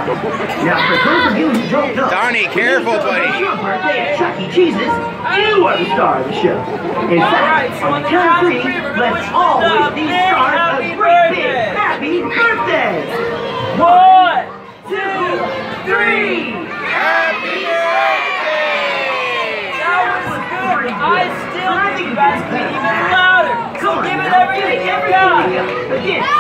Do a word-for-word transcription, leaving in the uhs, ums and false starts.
Now, for those of you who don't know, Donnie, careful, buddy. Your birthday at Chuck E. Cheese's, you are the star of the show. In fact, on the count of three, let's all wish these stars a great big happy birthday. One, two, three. Happy birthday! That was good. I still think you guys could even louder. So give it everything you got. Again.